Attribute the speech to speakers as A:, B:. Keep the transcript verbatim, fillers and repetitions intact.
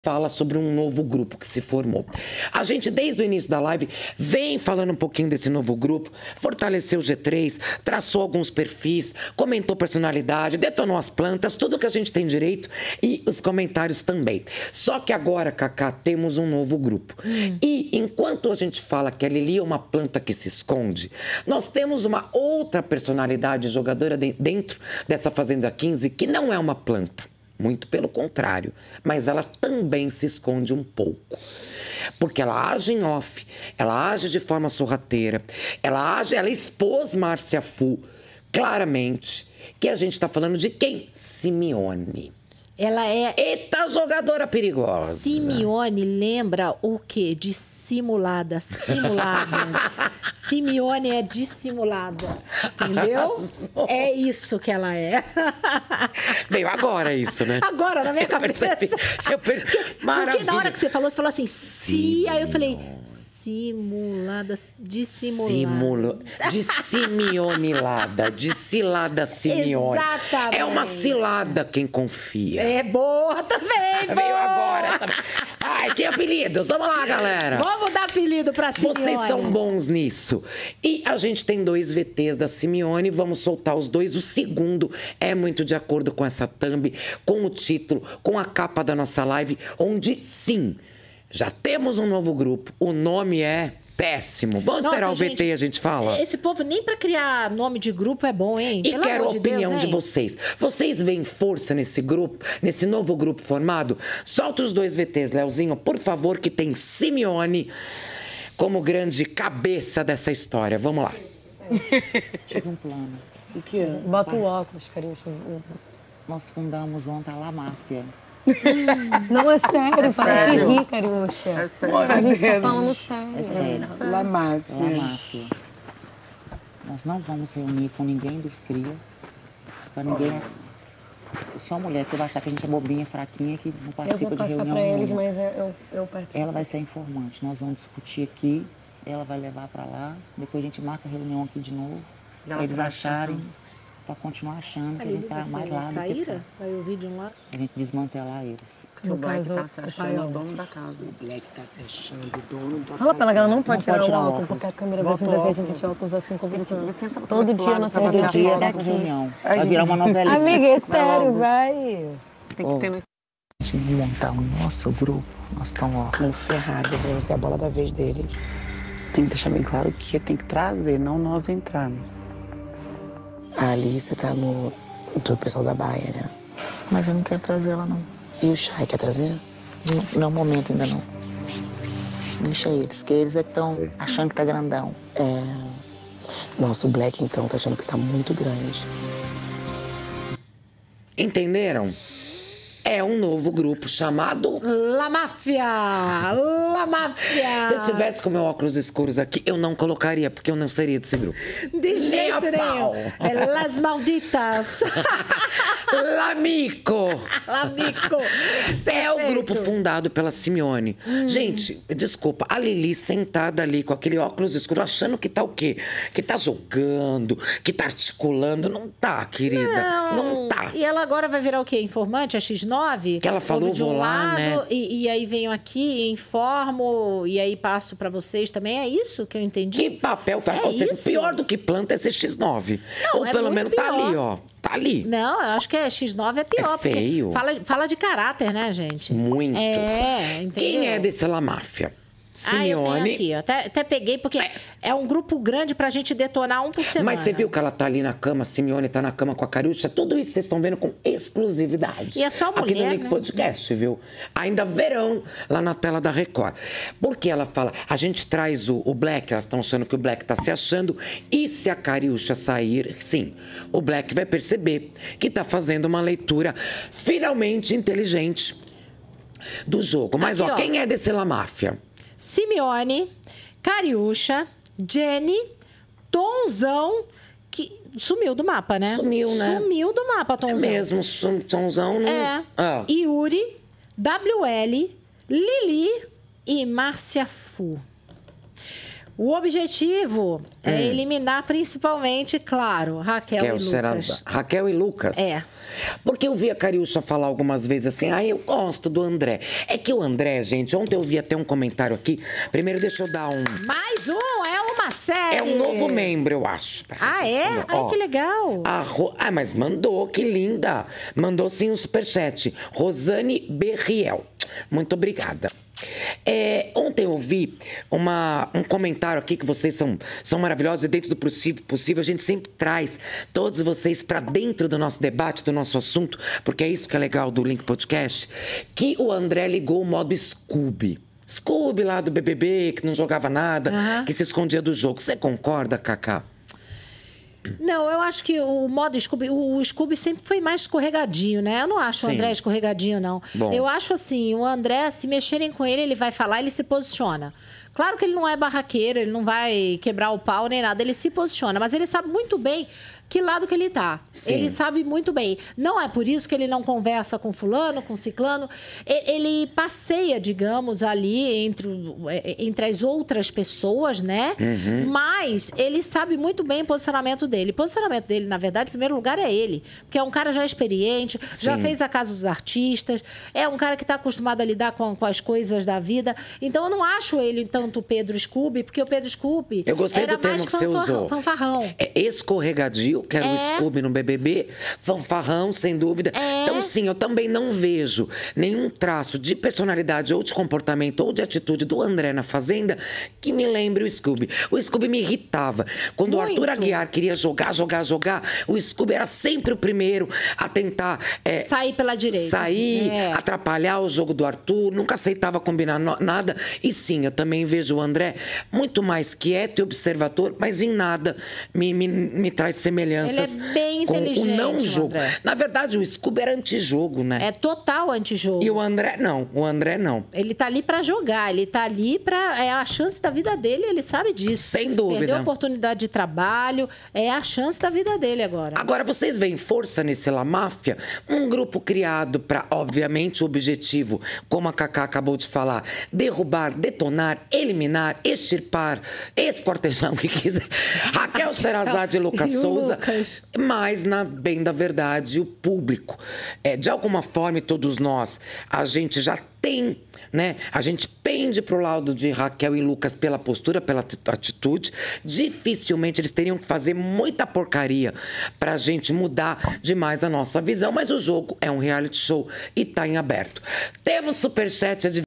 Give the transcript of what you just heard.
A: fala sobre um novo grupo que se formou. A gente, desde o início da live, vem falando um pouquinho desse novo grupo, fortaleceu o G três, traçou alguns perfis, comentou personalidade, detonou as plantas, tudo que a gente tem direito e os comentários também. Só que agora, Cacá, temos um novo grupo. Hum. E enquanto a gente fala que a Lili é uma planta que se esconde, nós temos uma outra personalidade jogadora de, dentro dessa Fazenda quinze que não é uma planta. Muito pelo contrário, mas ela também se esconde um pouco. Porque ela age em off, ela age de forma sorrateira, ela age, ela expôs Márcia Fu claramente que a gente está falando de quem? Simeone.
B: Ela é...
A: Eita, jogadora perigosa.
B: Simeone lembra o quê? Dissimulada, simulada. Simeone é dissimulada, entendeu? Arrasou. É isso que ela é.
A: Veio agora isso, né?
B: Agora, na minha
A: eu
B: cabeça.
A: Percebi, eu per...
B: porque, porque na hora que você falou, você falou assim, sim, aí eu falei... Simulada, dissimulada.
A: Simulo, dissimionilada, discilada Simeone.
B: Exatamente.
A: É uma cilada quem confia.
B: É boa também, boa.
A: Veio agora também. Ai, que apelidos. Vamos lá, galera.
B: Vamos dar apelido pra Simeone.
A: Vocês são bons nisso. E a gente tem dois V Ts da Simeone, vamos soltar os dois. O segundo é muito de acordo com essa thumb, com o título, com a capa da nossa live, onde sim... Já temos um novo grupo, o nome é péssimo. Vamos Nossa, esperar o gente, V T e a gente fala?
B: Esse povo nem pra criar nome de grupo é bom, hein?
A: E
B: Pelo
A: quero a
B: de
A: opinião
B: Deus,
A: de vocês. Vocês veem força nesse grupo, nesse novo grupo formado? Solta os dois V Ts, Leozinho, por favor, que tem Simeone como grande cabeça dessa história. Vamos lá.
C: Tive um plano.
D: O que é? Bota o óculos, carinho.
C: Nós fundamos ontem a La Máfia.
D: Não, é sério,
C: é
D: para
C: sério.
D: de rir, Cariúcha.
C: É sério.
D: A gente tá falando sério.
C: É sério.
D: La Máfia.
C: La Máfia. Nós não vamos reunir com ninguém dos cria. Pra ninguém... Só mulher que vai achar que a gente é bobinha, fraquinha, que não participa de reunião.
D: Eu vou passar pra eles, mas eu, eu participo.
C: Ela vai ser informante. Nós vamos discutir aqui. Ela vai levar pra lá. Depois a gente marca a reunião aqui de novo. Pra eles acharem... Pra continuar achando que a gente tá mais lá do que cá.
B: Vai ouvir de um lado?
C: A gente desmantelar eles.
D: No
E: o Black
D: caso,
E: tá se achando o dono da casa. O Black tá se achando o dono da casa.
D: Fala pra ela que ela não pode
C: não
D: tirar,
C: pode tirar
D: o
C: o
D: óculos,
C: óculos,
D: porque a câmera vai fazer ver a gente de óculos assim conversando.
E: Você entra
D: Todo dia na
C: Todo
D: reunião.
C: dia é nossa reunião. Vai virar uma novelinha.
D: Amiga, é sério, vai.
E: Tem que ter no...
C: Antes de montar o nosso grupo, nós estamos ó, ferrados, vai ser a bola da vez deles.
E: Tem que deixar bem claro que tem que trazer, não nós entrarmos.
C: A Alice tá no do pessoal da Baia, né? Mas eu não quero trazer ela, não. E o Chay quer trazer? Não é o momento ainda, não. Deixa eles, que eles é que estão achando que tá grandão. É... Nossa, o Black, então, tá achando que tá muito grande.
A: Entenderam? É um novo grupo chamado...
B: La Máfia! La Máfia!
A: Se eu tivesse com meu óculos escuros aqui, eu não colocaria, porque eu não seria desse grupo.
B: De jeito nenhum! É Las Malditas!
A: Lamico!
B: Lamico!
A: É o grupo fundado pela Simeone. Hum. Gente, desculpa, a Lili sentada ali com aquele óculos escuro, achando que tá o quê? Que tá jogando, que tá articulando. Não tá, querida. Não, não tá.
B: E ela agora vai virar o quê? Informante? A X nove?
A: Que ela falou,
B: de um
A: vou lá,
B: lado,
A: né?
B: E, e aí venho aqui, informo, e aí passo pra vocês também. É isso que eu entendi?
A: Que papel faz?
B: É
A: Ou seja,
B: isso?
A: pior do que planta é ser X nove.
B: Não,
A: Ou
B: é
A: pelo
B: muito
A: menos
B: pior.
A: tá ali, ó. Tá ali.
B: Não, eu acho que é X nove é pior.
A: É feio.
B: Porque fala, fala de caráter, né, gente?
A: Muito.
B: É, entendeu?
A: Quem é desse La Máfia?
B: Ah, eu tenho
A: Simeone.
B: aqui, ó. Até, até peguei, porque é. é um grupo grande pra gente detonar um por semana.
A: Mas você viu que ela tá ali na cama, a Simeone tá na cama com a Cariúcha? Tudo isso vocês estão vendo com exclusividade.
B: E é só mulher,
A: aqui no Link
B: né?
A: Podcast, viu? Ainda verão lá na tela da Record. Porque ela fala, a gente traz o, o Black, elas estão achando que o Black tá se achando, e se a Cariúcha sair, sim, o Black vai perceber que tá fazendo uma leitura finalmente inteligente do jogo. Mas,
B: Aqui,
A: ó,
B: ó,
A: quem é desse La Máfia?
B: Simeone, Cariúcha, Jenny, Tonzão, que sumiu do mapa, né?
A: Sumiu, né?
B: Sumiu do mapa, Tonzão.
A: É mesmo, Tonzão não...
B: É.
A: Ah.
B: Yuri, W L, Lili e Márcia Fu. O objetivo é eliminar principalmente, claro, Raquel
A: Que é
B: e
A: o
B: Lucas.
A: Sherazade. Raquel e Lucas?
B: É.
A: Porque eu vi a Cariúcha falar algumas vezes assim, ah, eu gosto do André. É que o André, gente, ontem eu vi até um comentário aqui. Primeiro, deixa eu dar um...
B: Mais um, é uma série.
A: É um novo membro, eu acho.
B: Ah, é? Ai,
A: Ó,
B: que legal.
A: a Ro... Ah, mas mandou, que linda. Mandou sim um superchat. Rosane Berriel. Muito obrigada. É, ontem eu vi uma, um comentário aqui que vocês são, são maravilhosos e dentro do possível, possível a gente sempre traz todos vocês para dentro do nosso debate, do nosso assunto, porque é isso que é legal do Link Podcast, que o André ligou o modo Scooby. Scooby lá do B B B, que não jogava nada,
B: Aham.
A: que se escondia do jogo. Você concorda, Cacá?
B: Não, eu acho que o modo Scooby, o, o Scooby sempre foi mais escorregadinho, né? Eu não acho
A: Sim.
B: o André escorregadinho, não.
A: Bom.
B: Eu acho assim, o André, se mexerem com ele, ele vai falar, ele se posiciona. Claro que ele não é barraqueiro, ele não vai quebrar o pau nem nada, ele se posiciona, mas ele sabe muito bem que lado que ele tá.
A: Sim.
B: Ele sabe muito bem. Não é por isso que ele não conversa com fulano, com ciclano. E- Ele passeia, digamos, ali entre, o- eh, entre as outras pessoas, né?
A: Uhum.
B: Mas ele sabe muito bem o posicionamento dele. O posicionamento dele, na verdade, em primeiro lugar, é ele. Porque é um cara já experiente, já
A: Sim.
B: fez a Casa dos Artistas, é um cara que está acostumado a lidar com, com as coisas da vida. Então, eu não acho ele tanto Pedro Scooby, porque o Pedro Scooby
A: Eu gostei
B: era
A: do termo
B: mais
A: que você
B: fanfarrão-
A: usou.
B: fanfarrão.
A: É escorregadio, que era o
B: É.
A: Scooby no B B B, fanfarrão, sem dúvida.
B: É.
A: Então, sim, eu também não vejo nenhum traço de personalidade ou de comportamento ou de atitude do André na Fazenda que me lembre o Scooby. O Scooby me irritava. Quando o
B: Muito.
A: Arthur Aguiar queria jogar, jogar, jogar, o Scooby era sempre o primeiro a tentar... é,
B: Sair pela direita.
A: Sair,
B: É.
A: atrapalhar o jogo do Arthur, nunca aceitava combinar no- nada. E sim, eu também vejo o André muito mais quieto e observador, mas em nada me, me, me traz semelhanças
B: Ele é bem
A: com
B: inteligente,
A: o não
B: o
A: jogo.
B: André.
A: Na verdade, o Scooby era antijogo, né?
B: É total antijogo.
A: E o André não, o André não.
B: Ele tá ali pra jogar, ele tá ali pra. É a chance da vida dele, ele sabe disso.
A: Sem dúvida.
B: Perdeu a oportunidade de trabalho, é a chance da vida dele agora.
A: Agora, vocês veem força nesse La Máfia? Um grupo criado para, obviamente, o objetivo, como a Cacá acabou de falar, derrubar, detonar, eliminar, extirpar, esquartejar, o que quiser. Raquel Sherazade e Lucas
B: E o
A: Souza.
B: Lucas.
A: Mas, na bem da verdade, o público. É, de alguma forma, e todos nós, a gente já tem, né? A gente pende pro lado de Raquel e Lucas pela postura, pela ati- atitude. Dificilmente eles teriam que fazer muita porcaria pra gente mudar demais a nossa visão. Mas o jogo é um reality show e tá em aberto. Temos superchat,